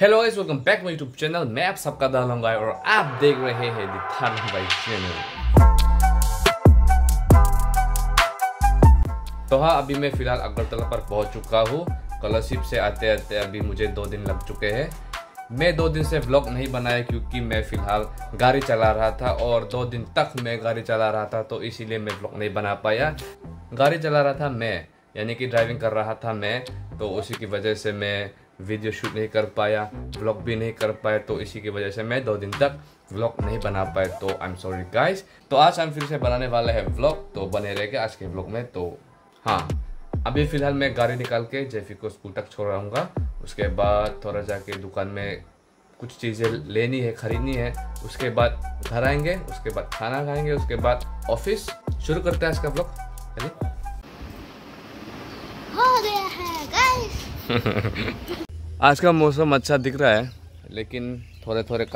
Hello guys, welcome back my YouTube channel. मैं आप सबका दालम भाई और आप देख रहे हैं द थालम भाई चैनल। तो हाँ, अभी मैं फिलहाल अगरतला पर पहुंच चुका हूँ। स्कॉलरशिप से आते आते अभी मुझे 2 दिन लग चुके हैं। मैं 2 दिन से व्लॉग नहीं बनाया क्योंकि मैं फिलहाल गाड़ी चला रहा था और 2 दिन तक मैं गाड़ी चला रहा था, तो इसीलिए मैं व्लॉग नहीं बना पाया। गाड़ी चला रहा था मैं, यानी कि ड्राइविंग कर रहा था मैं, तो उसी की वजह से मैं वीडियो शूट नहीं कर पाया, व्लॉग भी नहीं कर पाया, तो इसी की वजह से मैं 2 दिन तक व्लॉग नहीं बना पाया। तो आई एम सॉरी गाइस। तो आज हम फिर से बनाने वाले हैं व्लॉग, तो बने रहेंगे आज के व्लॉग में। तो हाँ, अभी फिलहाल मैं गाड़ी निकाल के जेफी को स्कूल तक छोड़ आऊँगा। उसके बाद थोड़ा जाके दुकान में कुछ चीज़ें लेनी है, खरीदनी है। उसके बाद घर आएंगे, उसके बाद खाना खाएंगे, उसके बाद ऑफिस। शुरू करते हैं आज का व्लॉग। हो गया है गाइस। आज का मौसम अच्छा दिख रहा है, लेकिन थोड़े थोड़े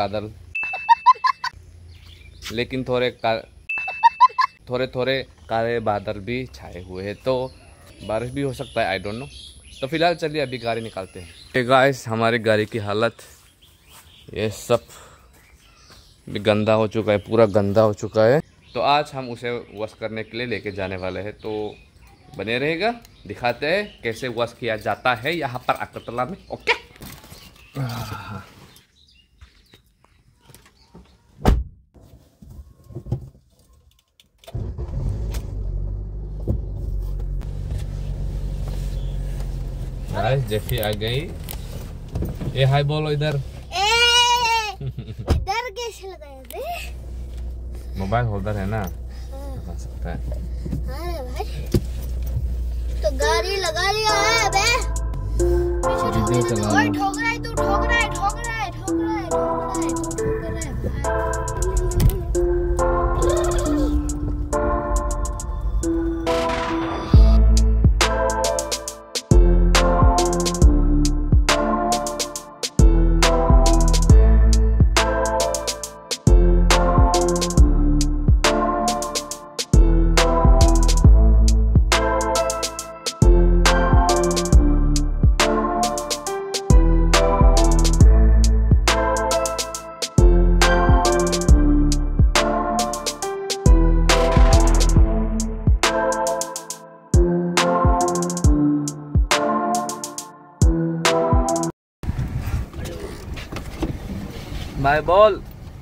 काले बादल भी छाए हुए हैं, तो बारिश भी हो सकता है, आई डोंट नो। तो फिलहाल चलिए अभी गाड़ी निकालते हैं। गाइस, हमारी गाड़ी की हालत ये सब भी गंदा हो चुका है, पूरा गंदा हो चुका है। तो आज हम उसे वॉश करने के लिए लेके जाने वाले हैं, तो बने रहेगा, दिखाते हैं कैसे वॉश किया जाता है यहाँ पर अगरतला में। ओके। गाइस, जेफी आ गई। ये हाय बोलो इधर। इधर कैसे लगाए बे? मोबाइल होल्डर है ना, लगा सकता है। हाँ भाई, तो गाड़ी लगा लिया है बे। वीडियो चला रहा हूं। ठोक रहा है तू, ठोक रहा है, ठोक रहा है, ठोक रहा है, ठोक रहा है, तू ठोक रहा है भाई। Bye ball.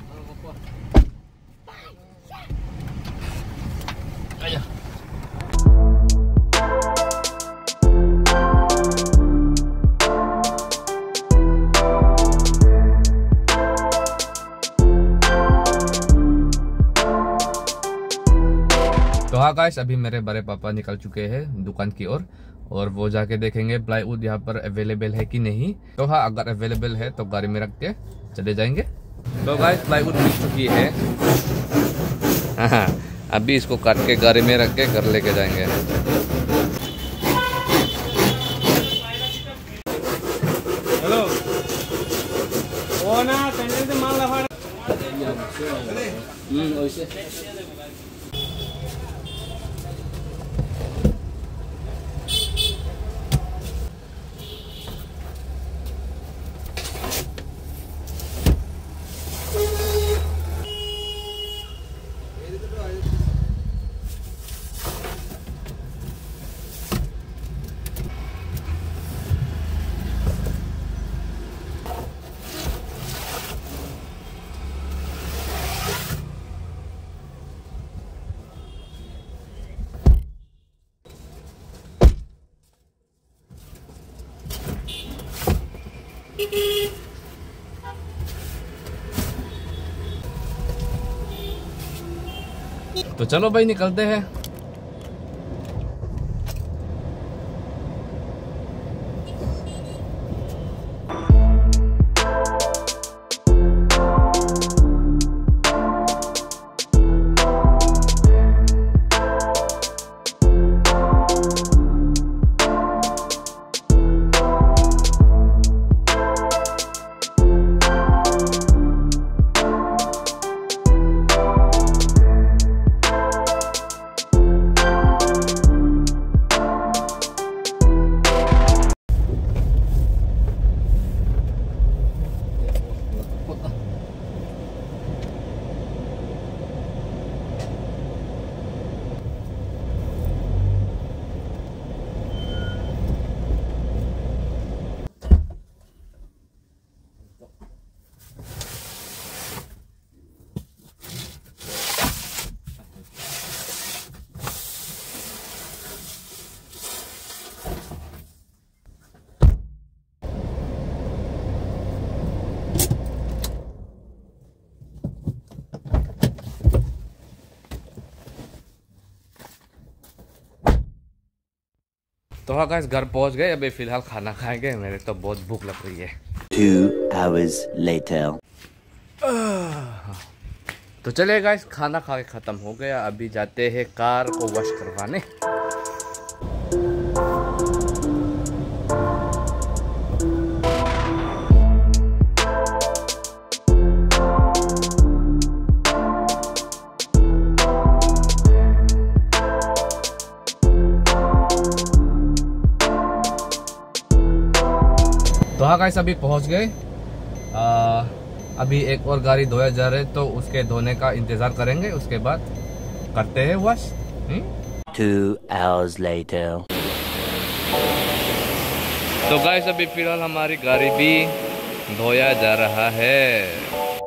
तो हाँ गाइस, अभी मेरे बड़े पापा निकल चुके हैं दुकान की ओर, और वो जाके देखेंगे प्लाईवुड यहाँ पर अवेलेबल है कि नहीं। तो हाँ, अगर अवेलेबल है तो गाड़ी में रख के चले जाएंगे। तो गाइस, प्लाईवुड मिल चुकी है। हाँ, अभी इसको काट के गाड़ी में रख के घर लेके जाएंगे। हेलो, वो ना पेंडल से माल लगा। तो चलो भाई, निकलते हैं। तो हाँ गाइस, घर पहुंच गए। अभी फिलहाल खाना खाएंगे। मेरे तो बहुत भूख लग रही है। 2 hours later. तो चलिए गाइस, खाना खा के ख़त्म हो गया। अभी जाते हैं कार को वॉश करवाने। तो हाँ गाइस, अभी पहुंच गए। अभी एक और गाड़ी धोया जा रहा है, तो उसके धोने का इंतज़ार करेंगे। उसके बाद करते हैं वॉश। 2 hours later. तो गाइस, अभी फिलहाल हमारी गाड़ी भी धोया जा रहा है।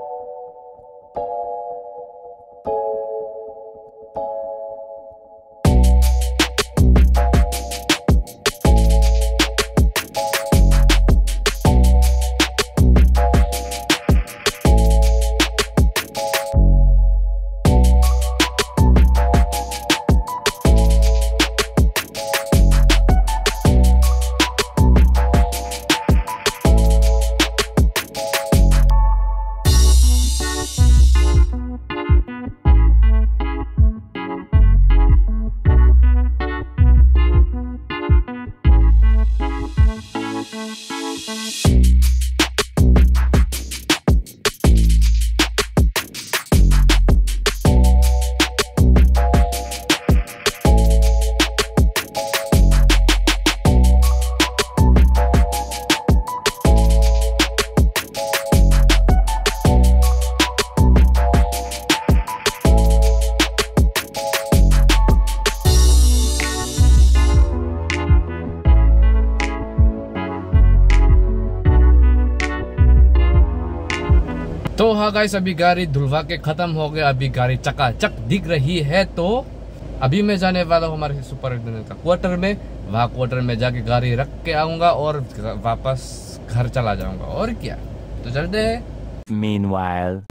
तो हाँ गाइस, अभी गाड़ी धुलवा के खत्म हो गया। अभी गाड़ी चकाचक दिख रही है। तो अभी मैं जाने वाला हूँ हमारे सुपर का क्वार्टर में। वहाँ क्वार्टर में जाके गाड़ी रख के आऊंगा और वापस घर चला जाऊंगा। और क्या, तो चलते हैं। Meanwhile.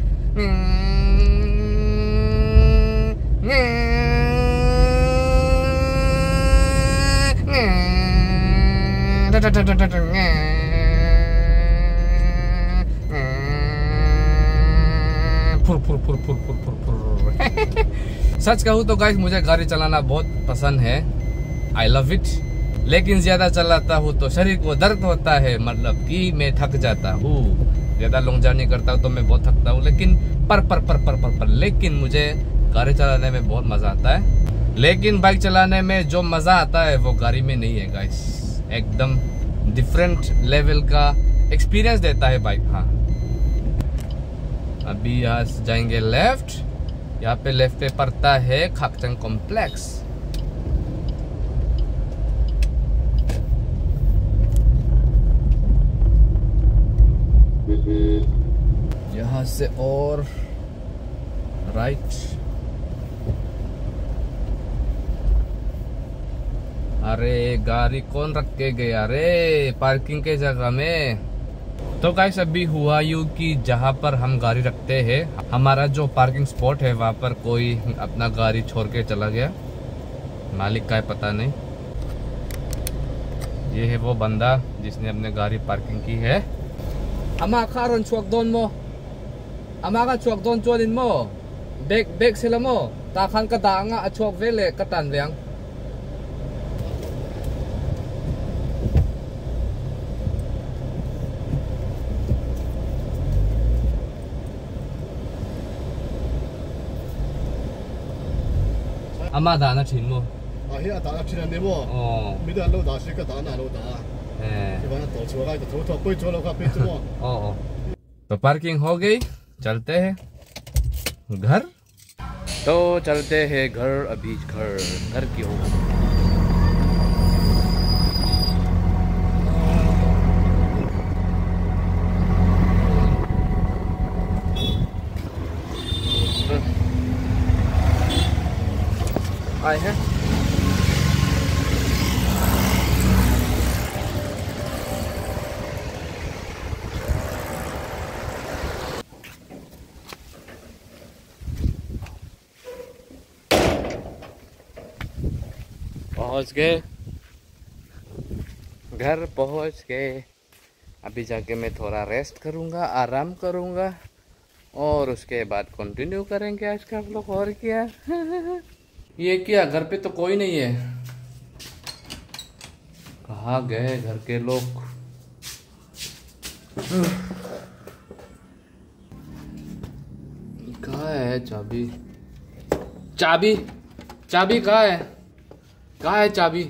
सच कहूँ तो गाइस, मुझे गाड़ी चलाना बहुत पसंद है। I love it. लेकिन ज्यादा चलाता हूँ तो शरीर को दर्द होता है, मतलब कि मैं थक जाता हूँ। ज्यादा लॉन्ग जर्नी करता हूँ तो मैं बहुत थकता हूँ। लेकिन लेकिन मुझे गाड़ी चलाने में बहुत मजा आता है। लेकिन बाइक चलाने में जो मजा आता है वो गाड़ी में नहीं है गाइस। एकदम डिफरेंट लेवल का एक्सपीरियंस देता है बाइक। हाँ, अभी यहाँ से जाएंगे लेफ्ट। यहाँ पे लेफ्ट पे पड़ता है खाकचंग कॉम्प्लेक्स। यहाँ से और राइट। अरे गाड़ी कौन रख के गया रे पार्किंग के जगह में। तो गाइस, अभी हुआ यूं कि जहाँ पर हम गाड़ी रखते हैं, हमारा जो पार्किंग स्पॉट है, वहाँ पर कोई अपना गाड़ी छोड़ के चला गया। मालिक का है पता नहीं। ये है वो बंदा जिसने अपने गाड़ी पार्किंग की है। अमा खारन चुक दोन मो, अमा का चुक दोन चोलिन मो, बेग से लमो, ताखान का दांगा अचुक वेले कतान लेंग।阿媽打得錢喎。 啊，迄個打一千人喎， 哦， 咪都係老大水個打那老大， 哎， 就把那倒出來就偷偷背咗落個背咗喎。 ओ। तो पार्किंग हो गई, चलते हैं घर। तो चलते हैं घर। अभी घर की हो। आए हैं। पहुंच गए घर पहुंच गए। अभी जाके मैं थोड़ा रेस्ट करूंगा, आराम करूंगा और उसके बाद कंटिन्यू करेंगे आज का व्लॉग। और क्या ये क्या, घर पे तो कोई नहीं है। कहाँ गए घर के लोग? कहाँ है चाबी? चाबी चाबी कहाँ है? कहाँ है चाबी?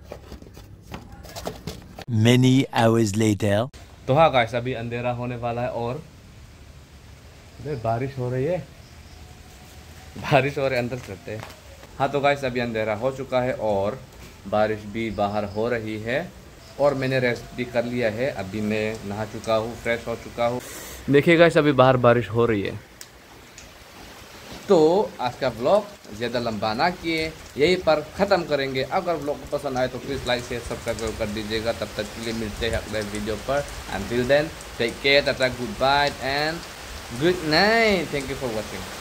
Many hours later. तो हाँ गाइस, अभी अंधेरा होने वाला है और बारिश हो रही है। बारिश हो रही है, अंदर चलते हैं। हाँ तो गाइस, अभी अंधेरा हो चुका है और बारिश भी बाहर हो रही है और मैंने रेस्ट भी कर लिया है। अभी मैं नहा चुका हूँ, फ्रेश हो चुका हूँ। देखिए गाइस, अभी बाहर बारिश हो रही है। तो आज का व्लॉग ज़्यादा लंबा ना किए, यहीं पर ख़त्म करेंगे। अगर व्लॉग पसंद आए तो प्लीज़ लाइक शेयर सब्सक्राइब कर दीजिएगा। तब तक के लिए मिलते हैं अगले वीडियो पर। Until then, take care, tata, goodbye and good night. Thank you for watching.